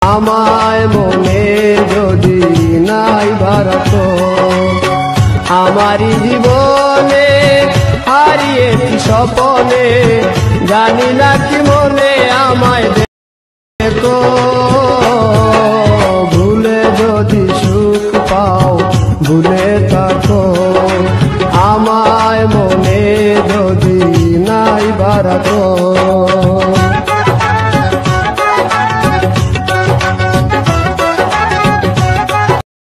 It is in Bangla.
আমায় মনে যদি নাই ভারত আমারি জীবনে হারিয়েছি স্বপনে জানি না কি মনে আমায় দেখো ভুলে যদি সুখ পাও ভুলে থাকো আমায় মনে যদি নাই ভারত।